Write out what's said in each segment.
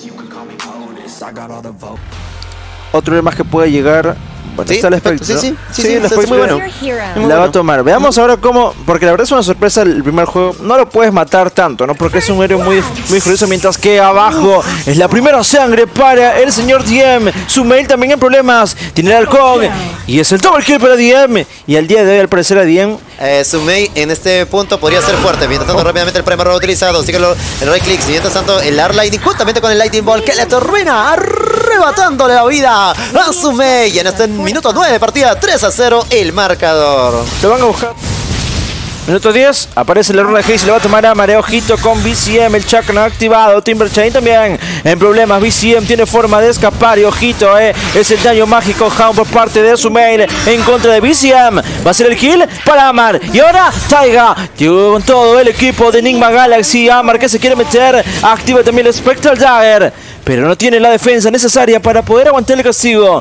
Otro más que puede llegar. Bueno, sí, está el espectro. sí, el espectro muy bueno. La va a tomar. Veamos ahora cómo, porque la verdad es una sorpresa el primer juego. No lo puedes matar tanto, ¿no? Porque es un héroe muy furioso, mientras que abajo es la primera sangre para el señor DM. Sumail también en problemas. Tiene el halcón y es el double kill para DM. Y al día de hoy, al parecer, a DM Sumail en este punto podría ser fuerte. Mientras tanto, rápidamente el primer error utilizado. Sigue el right click. Mientras tanto, el Air Lightning juntamente con el Lightning Ball que le termina arrebatándole la vida a Sumail. Y en este minuto 9 de partida, 3-0 el marcador. Lo van a buscar. Minuto 10, aparece el error de Haze, le va a tomar a Mare, ojito con BCM, el chakra activado, Timber Chain también en problemas, BCM tiene forma de escapar y ojito, es el daño mágico Hound por parte de Sumail en contra de BCM, va a ser el kill para Amar, y ahora Taiga, con todo el equipo de Enigma Galaxy, Amar que se quiere meter, activa también el Spectral Dagger, pero no tiene la defensa necesaria para poder aguantar el castigo.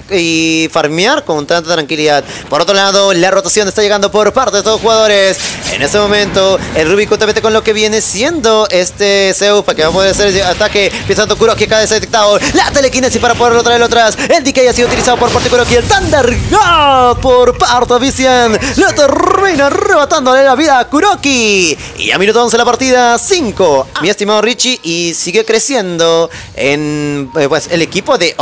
Y farmear con tanta tranquilidad. Por otro lado, la rotación está llegando por parte de todos los jugadores. En este momento, el Ruby juntamente con lo que viene siendo este Zeus, para que va a poder hacer el ataque. Pensando Kuroki acá detectado. La telequinesis para poderlo traerlo atrás. El DK ha sido utilizado por parte de Kuroki. El Thunder God por parte de Vision. Le termina arrebatándole la vida a Kuroki. Y a minuto 11 la partida, 5. Mi estimado Richie, y sigue creciendo en pues el equipo de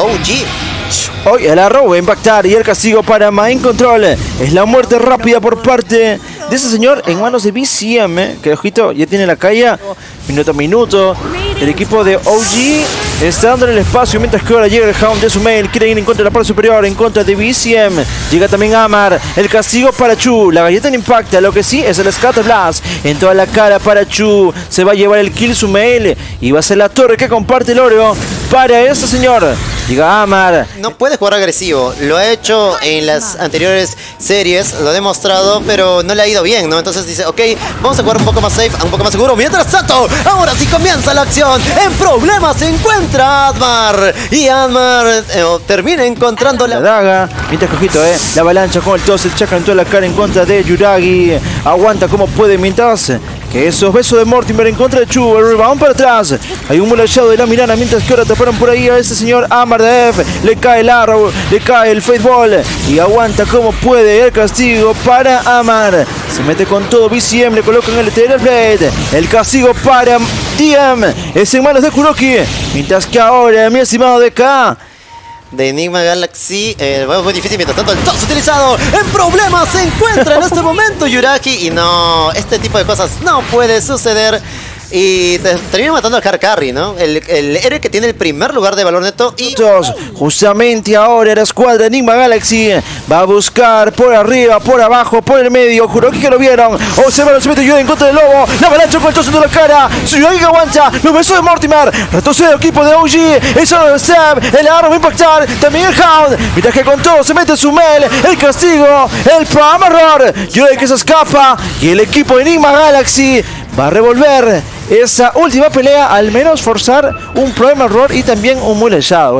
OG. Hoy el arrow va a impactar y el castigo para Mind Control es la muerte rápida por parte de ese señor en manos de BCM, que ojito ya tiene la calle minuto a minuto. El equipo de OG está dando el espacio mientras que ahora llega el Hound de Sumail, quiere ir en contra de la parte superior, en contra de BCM. Llega también Amar, el castigo para Chu, la galleta no impacta, lo que sí es el Scatter Blast en toda la cara para Chu. Se va a llevar el kill Sumail y va a ser la torre que comparte el oro para este señor. Llega Amar. No puede jugar agresivo, lo ha hecho en las anteriores series, lo ha demostrado, pero no le ha ido bien, ¿no? Entonces dice, ok, vamos a jugar un poco más safe, un poco más seguro. Mientras tanto, ahora sí comienza la acción. En problemas se encuentra Admar. Y Admar termina encontrando la daga. Mientras que ojito, la avalancha con el toss, el chakra en toda la cara en contra de Yuragi. Aguanta como puede mientras que esos besos de Mortimer en contra de Chu. El rebound para atrás. Hay un mulachado de la Mirana. Mientras que ahora taparon por ahí a este señor Amar de F. Le cae el Arrow. Le cae el Fateball. Y aguanta como puede el castigo para Amar. Se mete con todo BCM. Le colocan el Ethereal Blade. El castigo para DM. Es en manos de Kuroki. Mientras que ahora, mi estimado DK, de Enigma Galaxy, bueno, muy difícil. Mientras tanto, el toss utilizado en problemas se encuentra en este momento Yuragi. Y no, este tipo de cosas no puede suceder. Y termina matando al hard carry, ¿no? El héroe que tiene el primer lugar de valor neto. Y justamente ahora la escuadra Enigma Galaxy va a buscar por arriba, por abajo, por el medio. Kuroki que lo vieron. Observa el cemento en contra del lobo. La avalancha con el toss en la cara. Yuragi que aguanta. Los besos de Mortimer. Retrocede el equipo de OG. El solo de Stab. El arrow va a impactar. También el Hound. Mientras que con todo se mete Sumail. El castigo. El Prime Error. Yuragi que se escapa. Y el equipo de Enigma Galaxy va a revolver esa última pelea, al menos forzar un Prime Error y también un mulechado,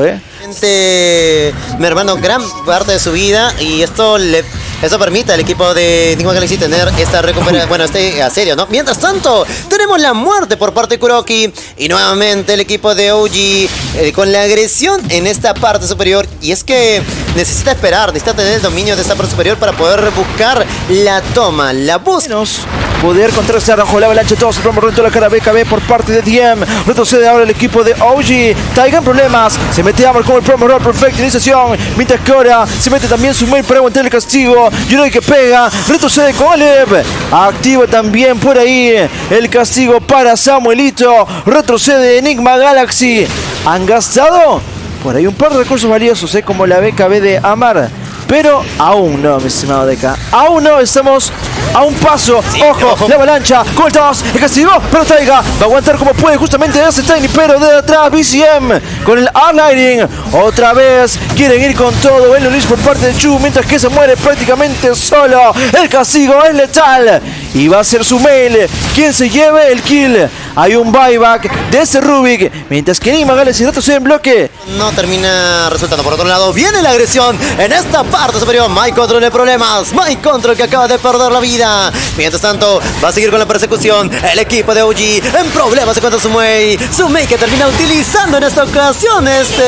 mi hermano, gran parte de su vida, y esto permite al equipo de Enigma Galaxy tener esta recuperación, bueno, este asedio, ¿no? Mientras tanto, tenemos la muerte por parte de Kuroki y nuevamente el equipo de OG con la agresión en esta parte superior, y es que necesita esperar, necesita tener el dominio de esta parte superior para poder buscar la toma, la búsqueda. Poder contrastar bajo la avalancha, todos se promo dentro de la cara BKB por parte de DM. Retrocede ahora el equipo de OG. Taiga en problemas. Se mete Amar con el promo roll, perfecta iniciación. Mientras que ahora se mete también Sumail para aguantar el castigo. Yuragi que pega. Retrocede con Aleb. Activa también por ahí el castigo para Samuelito. Retrocede Enigma Galaxy. Han gastado por ahí un par de recursos valiosos, como la BKB de Amar. Pero aún no, mi estimado DK. Aún no, estamos a un paso. Sí, ojo, la avalancha con el toss, el castigo, pero Taiga va a aguantar como puede justamente ese Tiny, pero de atrás BCM con el R-Lighting. Otra vez quieren ir con todo el release por parte de Chu, mientras que se muere prácticamente solo. El castigo es letal y va a ser Sumail quien se lleve el kill. Hay un buyback de ese Rubik, mientras que Enigma Galaxy retrocede en bloque. No termina resultando. Por otro lado, viene la agresión en esta parte superior. Mind Control de problemas. Mind Control que acaba de perder la vida. vida. Mientras tanto, va a seguir con la persecución. El equipo de OG en problemas se encuentra Sumei. Sumei que termina utilizando en esta ocasión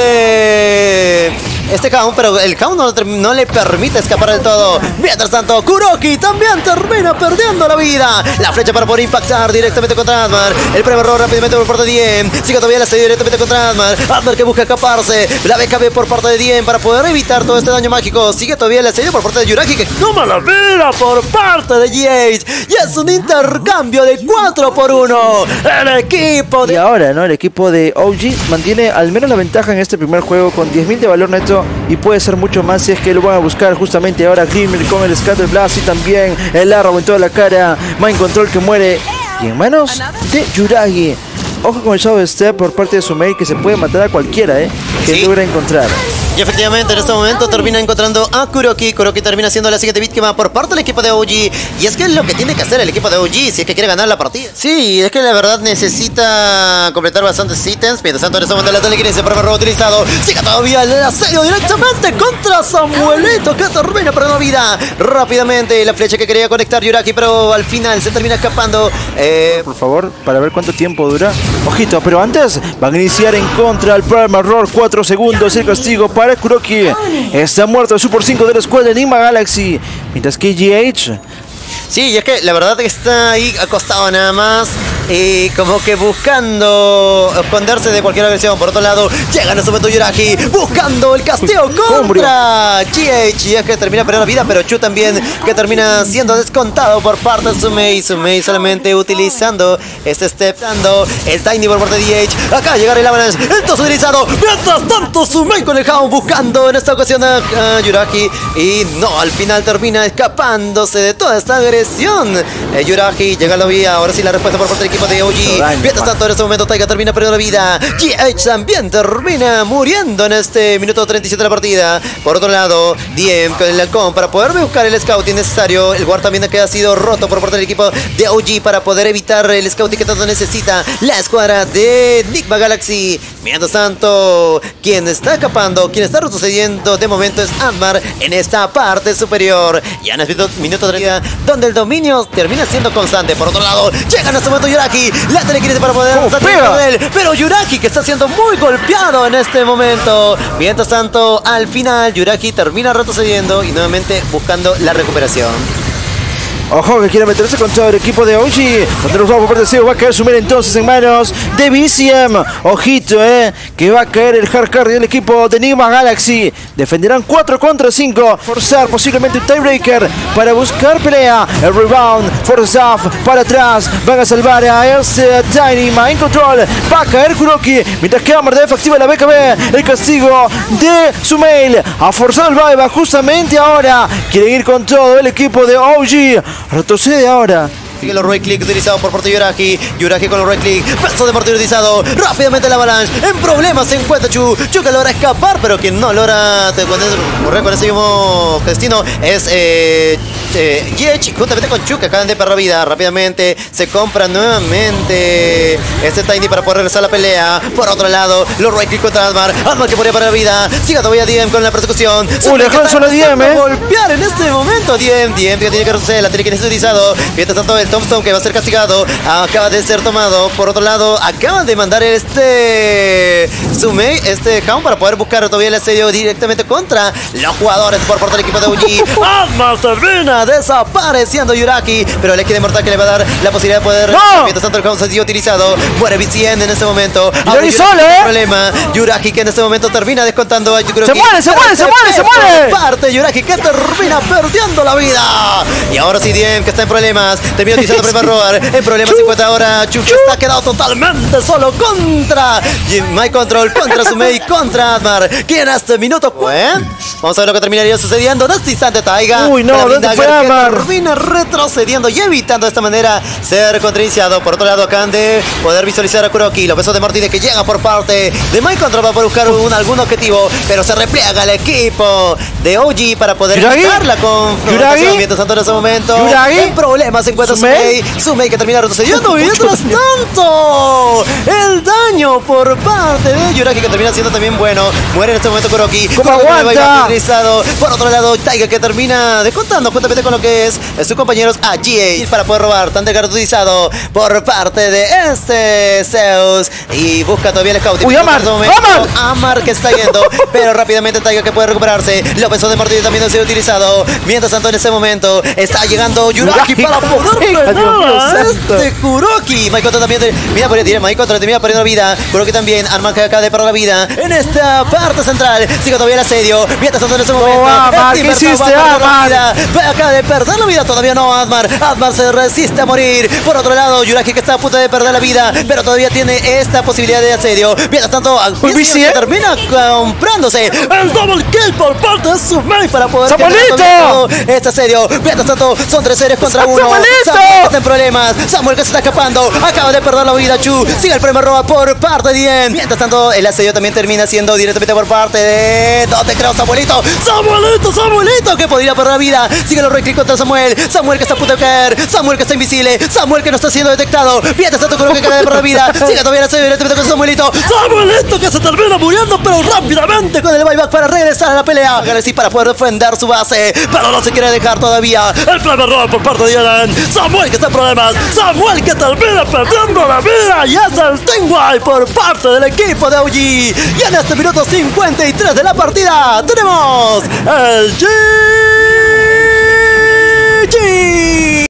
este Kaun, pero el Kaun no le permite escapar del todo. Mientras tanto, Kuroki también termina perdiendo la vida. La flecha para poder impactar directamente contra Atmar. El primer error rápidamente por parte de Diem. Sigue todavía la serie directamente contra Atmar. Atmar que busca escaparse. La BKB por parte de Diem para poder evitar todo este daño mágico. Sigue todavía la serie por parte de Yuragi que toma la vida por parte de GH. Y es un intercambio de 4 por 1. El equipo de... Y ahora, ¿no? El equipo de OG mantiene al menos la ventaja en este primer juego con 10.000 de valor neto y puede ser mucho más si es que lo van a buscar justamente ahora. Glimmer con el Scatter Blast y también el arrow en toda la cara. Mind Control que muere y en manos de Yuragi. Ojo con el Shadow Step por parte de Sumei que se puede matar a cualquiera que Sí. logra encontrar. Y efectivamente en este momento termina encontrando a Kuroki. Kuroki termina siendo la siguiente víctima por parte del equipo de OG. Y es que es lo que tiene que hacer el equipo de OG si es que quiere ganar la partida. Sí, es que la verdad necesita completar bastantes ítems. Mientras tanto en este momento la telequinesia por error utilizado. Sigue todavía el asedio directamente contra Samuelito que termina perdiendo vida. Rápidamente la flecha que quería conectar Yuragi, pero al final se termina escapando. Por favor, para ver cuánto tiempo dura. Ojito, pero antes van a iniciar en contra el Prime Error. 4 segundos el castigo para Kuroki. Está muerto el Super 5 de la escuadra Enigma Galaxy. Mientras que GH... Sí, y es que la verdad que está ahí acostado nada más. Y como que buscando esconderse de cualquier agresión. Por otro lado, llega en este momento Yuragi buscando el castigo contra GH. Y es que termina perdiendo la vida, pero Chu también que termina siendo descontado por parte de Sumei. Sumei solamente utilizando este step, dando el Tiny por parte de DH. Acá llegar el Avalanche, entonces utilizado. Mientras tanto, Sumei con el Hound buscando en esta ocasión a Yuragi. Y no, al final termina escapándose de toda esta agresión. Yuragi llega a la vía. Ahora sí la respuesta por parte del equipo de OG. Mientras tanto, en este momento Taiga termina perdiendo la vida. GH también termina muriendo en este minuto 37 de la partida. Por otro lado, Diem con el halcón para poder buscar el scouting necesario. El guard también que ha sido roto por parte del equipo de OG para poder evitar el scouting que tanto necesita la escuadra de Enigma Galaxy. Mientras tanto, quien está escapando, quien está retrocediendo de momento es Atmar en esta parte superior. Ya en el minuto 30, donde el dominio termina siendo constante. Por otro lado, llega en este momento Yuragi. La telequinesia para poder él, pero Yuragi que está siendo muy golpeado en este momento. Mientras tanto, al final, Yuragi termina retrocediendo y nuevamente buscando la recuperación. Ojo que quiere meterse con todo el equipo de OG. Cuando nos vamos por parte de Seo va a caer Sumei entonces en manos de BCM. Ojito, que va a caer el hard carry del equipo de Enigma Galaxy. Defenderán 4 contra 5. Forzar posiblemente un tiebreaker para buscar pelea. El rebound, force off, para atrás. Van a salvar a ese Tiny Mind Control. Va a caer Kuroki. Mientras que Amar efectiva la BKB. El castigo de Sumei. Ha forzado el buyback justamente ahora. Quieren ir con todo el equipo de OG. Retrocede ahora. Sigue el right click utilizado por parte de Yuragi. Yuragi con el right click. Peso de mortero utilizado. Rápidamente el Avalanche. En problemas se encuentra Chu. Chu que logra escapar, pero quien no logra correr con ese mismo destino es GH juntamente con Chu que acaban de perder vida. Rápidamente se compra nuevamente este Tiny para poder regresar a la pelea. Por otro lado, los right click contra Atmar. Atmar que podría perder vida. Sigue todavía Diem con la persecución. Le dejan solo a Diem, golpear en este momento Diem que tiene que retroceder. La tiene que ser utilizado. Mientras tanto, el Tombstone que va a ser castigado acaba de ser tomado. Por otro lado, acaban de mandar Sumei, Hound para poder buscar todavía el asedio directamente contra los jugadores por parte del equipo de OG. Atmar termina desapareciendo Yuragi, pero el X de Mortal que le va a dar la posibilidad de poder. Mientras tanto, el Hound se ha sido utilizado. Muere BCN en este momento. Yuragi solo, problema. Yuragi que en este momento termina descontando a Yukuro. Se muere. Parte Yuragi que termina perdiendo la vida. Y ahora sí, Diem que está en problemas. Termina utilizando primer robar. En problemas se encuentra ahora Chu que está quedado totalmente solo contra My Control, contra Sumei, contra Atmar. ¿Quién a este minuto? Vamos a ver lo que terminaría sucediendo en este instante. Taiga. Uy, no, ¿dónde fue Atmar? Termina retrocediendo y evitando de esta manera ser contrainiciado. Por otro lado, acaban de poder visualizar a Kuroki. Los besos de Martínez que llega por parte de My Control para buscar algún objetivo, pero se repliega el equipo de OG para poder evitar la confrontación. Mientras tanto, en ese momento, en problemas se encuentra Sumei. Sumei que termina retrocediendo. Mientras tanto, el daño por parte de Yuragi que termina siendo también bueno. Muere en este momento Kuroki. ¿Cómo aguanta? Por otro lado, Taiga que termina descontando justamente con lo que es sus compañeros a GH para poder robar. Tan utilizado por parte de este Zeus. Y busca todavía el scouting. ¡Uy, Amar! Amar que está yendo. Pero rápidamente Taiga que puede recuperarse. López de Martillo también ha sido utilizado. Mientras tanto, en ese momento está llegando Yuragi para poder frenar este Kuroki. Maikoto también Maikoto le termina perdiendo vida. Kuroki también. Arman que acaba de perder la vida en esta parte central. Sigue todavía el asedio. Mientras tanto, en ese momento Amar, ¿qué hiciste, Amar? Acaba de perder la vida. Todavía no, Admar. Admar se resiste a morir. Por otro lado, Yuragi que está a punto de perder la vida, pero todavía tiene esta posibilidad de asedio. Mientras tanto, termina comprándose el double kill por parte de Sumei para poder ¡Samuelito! Este asedio. Mientras tanto, son 3 series contra 1. Samuel está en problemas. Samuel que se está escapando. Acaba de perder la vida. Chu. Sigue el primer roba por parte de Dien. Mientras tanto, el asedio también termina siendo directamente por parte de... No te creo, Samuelito. Samuelito que podría perder la vida. Sigue los reclicks contra Samuel. Samuel que está a punto de caer. Samuel que está invisible. Samuel que no está siendo detectado. Mientras tanto, creo que acaba de perder la vida. Sigue todavía el asedio directamente con Samuelito. Samuelito que se termina muriendo, pero rápidamente con el buyback para regresar a la pelea. Para poder defender su base. Pero no se quiere dejar todavía. El primer robo por parte de Alan. Samuel que está en problemas. Samuel que termina perdiendo la vida. Y es el Teamwide por parte del equipo de OG. Y en este minuto 53 de la partida tenemos el GG.